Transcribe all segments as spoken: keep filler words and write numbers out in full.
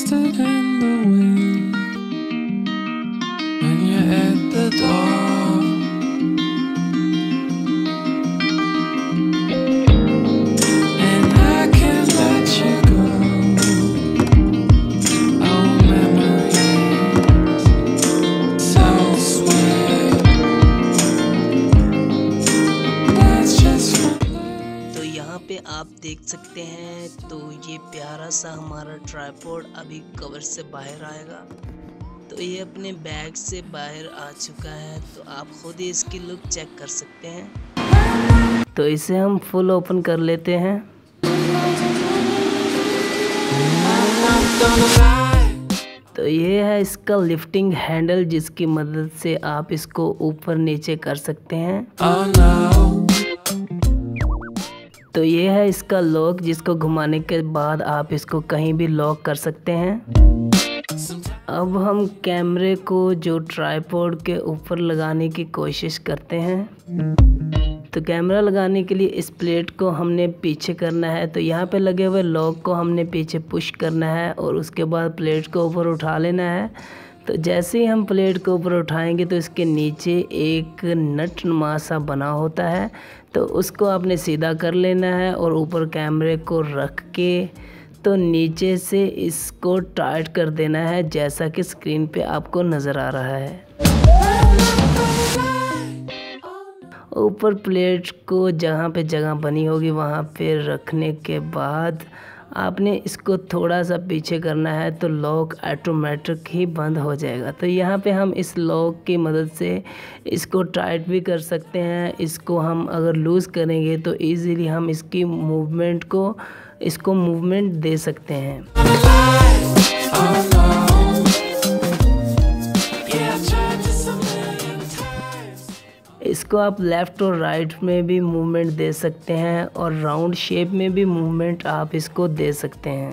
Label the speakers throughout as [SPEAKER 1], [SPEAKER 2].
[SPEAKER 1] stood in the wind when you're at the door. And I can't let you go. Oh, memories so sweet. That's just
[SPEAKER 2] तो यहाँ पे आप देख सकते हैं, तो ये प्यारा सा हमारा ट्राइपॉड अभी कवर से बाहर आएगा। तो ये अपने बैग से बाहर आ चुका है, तो आप खुद ही इसकी लुक चेक कर सकते हैं। तो इसे हम फुल ओपन कर लेते हैं। तो ये है इसका लिफ्टिंग हैंडल, जिसकी मदद से आप इसको ऊपर नीचे कर सकते हैं।
[SPEAKER 1] oh no.
[SPEAKER 2] तो ये है इसका लॉक, जिसको घुमाने के बाद आप इसको कहीं भी लॉक कर सकते हैं। अब हम कैमरे को जो ट्राइपॉड के ऊपर लगाने की कोशिश करते हैं। तो कैमरा लगाने के लिए इस प्लेट को हमने पीछे करना है। तो यहाँ पे लगे हुए लॉक को हमने पीछे पुश करना है और उसके बाद प्लेट को ऊपर उठा लेना है। तो जैसे ही हम प्लेट को ऊपर उठाएंगे तो इसके नीचे एक नट नुमा सा बना होता है, तो उसको आपने सीधा कर लेना है और ऊपर कैमरे को रख के तो नीचे से इसको टाइट कर देना है, जैसा कि स्क्रीन पे आपको नज़र आ रहा है। ऊपर प्लेट को जहाँ पे जगह बनी होगी वहाँ पे रखने के बाद आपने इसको थोड़ा सा पीछे करना है, तो लॉक ऑटोमेटिक ही बंद हो जाएगा। तो यहाँ पे हम इस लॉक की मदद से इसको टाइट भी कर सकते हैं। इसको हम अगर लूज़ करेंगे तो इजीली हम इसकी मूवमेंट को इसको मूवमेंट दे सकते हैं। इसको आप लेफ़्ट और राइट में भी मूवमेंट दे सकते हैं और राउंड शेप में भी मूवमेंट आप इसको दे सकते हैं।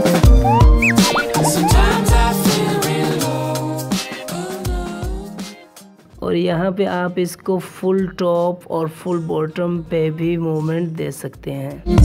[SPEAKER 2] और यहाँ पे आप इसको फुल टॉप और फुल बॉटम पे भी मूवमेंट दे सकते हैं।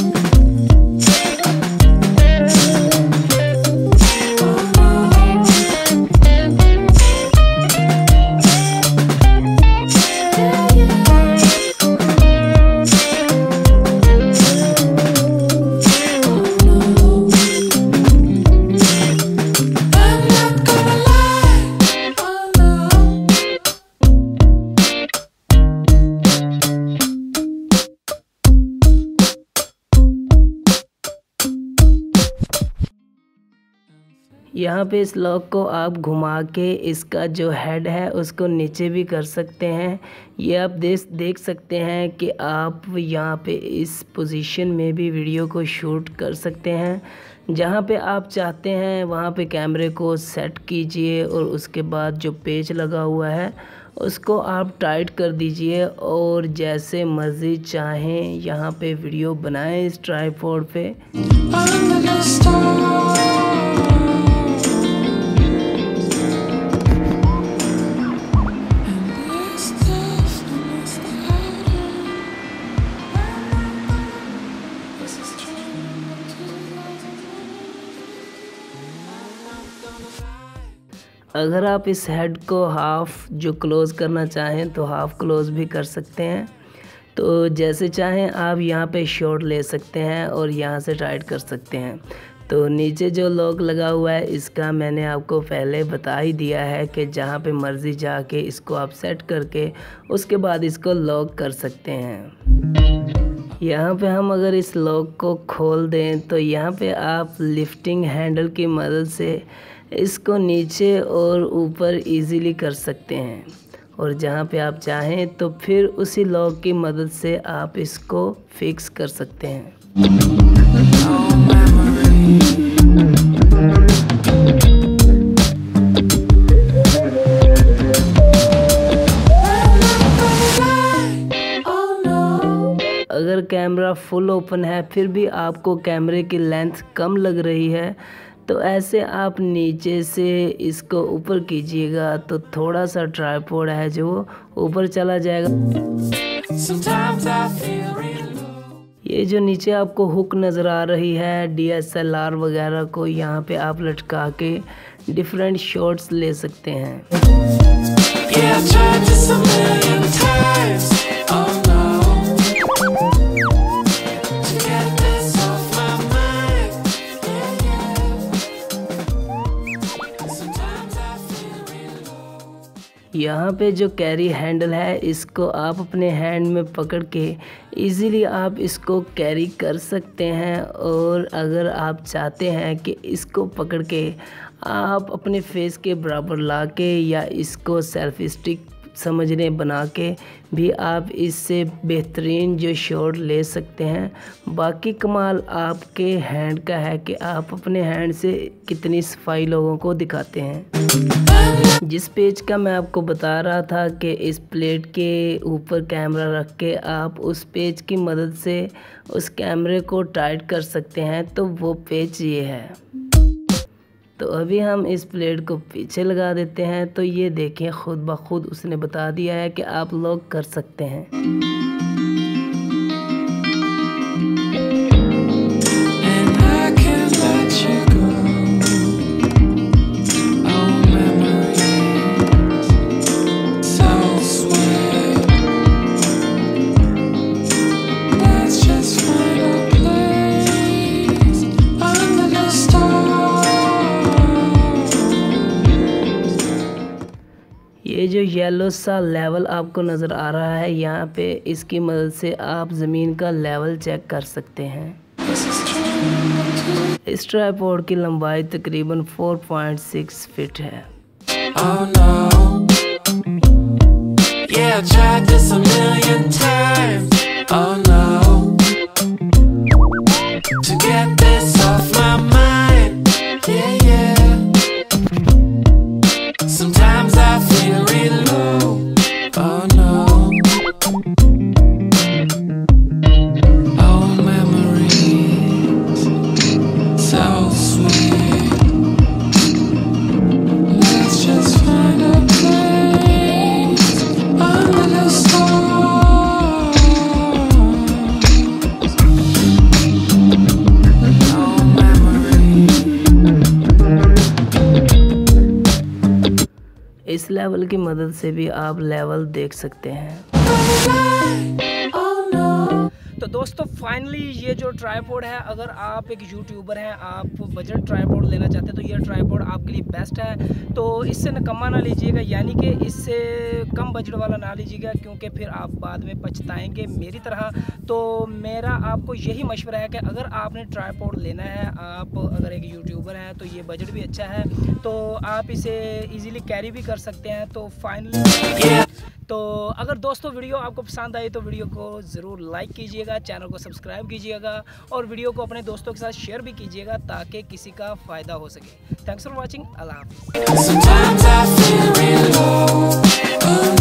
[SPEAKER 2] यहाँ पे इस लॉक को आप घुमा के इसका जो हेड है उसको नीचे भी कर सकते हैं। ये आप देख देख सकते हैं कि आप यहाँ पे इस पोजीशन में भी वीडियो को शूट कर सकते हैं। जहाँ पे आप चाहते हैं वहाँ पे कैमरे को सेट कीजिए और उसके बाद जो पेच लगा हुआ है उसको आप टाइट कर दीजिए और जैसे मर्ज़ी चाहें यहाँ पे वीडियो बनाएं इस ट्राइपॉड पे। अगर आप इस हेड को हाफ जो क्लोज़ करना चाहें तो हाफ क्लोज़ भी कर सकते हैं। तो जैसे चाहें आप यहाँ पे शॉर्ट ले सकते हैं और यहाँ से टाइट कर सकते हैं। तो नीचे जो लॉक लगा हुआ है इसका मैंने आपको पहले बता ही दिया है कि जहाँ पे मर्ज़ी जाके इसको आप सेट करके उसके बाद इसको लॉक कर सकते हैं। यहाँ पे हम अगर इस लॉक को खोल दें तो यहाँ पे आप लिफ्टिंग हैंडल की मदद से इसको नीचे और ऊपर इजीली कर सकते हैं और जहाँ पे आप चाहें तो फिर उसी लॉक की मदद से आप इसको फिक्स कर सकते हैं। अगर कैमरा फुल ओपन है फिर भी आपको कैमरे की लेंथ कम लग रही है तो ऐसे आप नीचे से इसको ऊपर कीजिएगा तो थोड़ा सा ट्राइपॉड है जो ऊपर चला जाएगा। ये जो नीचे आपको हुक नज़र आ रही है डी एस एल आर वगैरह को, यहाँ पे आप लटका के डिफरेंट शॉट्स ले सकते हैं। यहाँ पे जो कैरी हैंडल है इसको आप अपने हैंड में पकड़ के इजीली आप इसको कैरी कर सकते हैं। और अगर आप चाहते हैं कि इसको पकड़ के आप अपने फेस के बराबर ला के या इसको सेल्फी स्टिक समझने बना के भी आप इससे बेहतरीन जो शॉट ले सकते हैं। बाकी कमाल आपके हैंड का है कि आप अपने हैंड से कितनी सफाई लोगों को दिखाते हैं। जिस पेज का मैं आपको बता रहा था कि इस प्लेट के ऊपर कैमरा रख के आप उस पेज की मदद से उस कैमरे को टाइट कर सकते हैं, तो वो पेज ये है। तो अभी हम इस प्लेट को पीछे लगा देते हैं। तो ये देखें, खुद ब खुद उसने बता दिया है कि आप लोग कर सकते हैं। ये जो येलो सा लेवल आपको नज़र आ रहा है यहाँ पे, इसकी मदद से आप ज़मीन का लेवल चेक कर सकते हैं। इस ट्राइपॉड की लंबाई तकरीबन चार पॉइंट छह फीट है।
[SPEAKER 1] Oh no. Yeah, I tried this a million times. Oh no. To get this off my mind. Yeah, yeah. Sometimes I feel real low. Oh no. Old memories, so sweet. Let's just find a place under the stars. Old memories.
[SPEAKER 2] इस level की मदद से भी आप level देख सकते हैं। तो दोस्तों फाइनली ये जो ट्राइपॉड है, अगर आप एक यूट्यूबर हैं, आप बजट ट्राइपॉड लेना चाहते हैं तो ये ट्राइपॉड आपके लिए बेस्ट है। तो इससे निकम्मा ना लीजिएगा, यानी कि इससे कम बजट वाला ना लीजिएगा, क्योंकि फिर आप बाद में पछताएंगे मेरी तरह। तो मेरा आपको यही मशवरा है कि अगर आपने ट्राइपॉड लेना है, आप अगर एक यूट्यूबर हैं तो ये बजट भी अच्छा है, तो आप इसे ईज़िली कैरी भी कर सकते हैं। तो फाइनली तो अगर दोस्तों वीडियो आपको पसंद आई तो वीडियो को ज़रूर लाइक कीजिएगा, चैनल को सब्सक्राइब कीजिएगा और वीडियो को अपने दोस्तों के साथ शेयर भी कीजिएगा ताकि किसी का फ़ायदा हो सके। Thanks for watching. अल्लाह हाफ़िज़।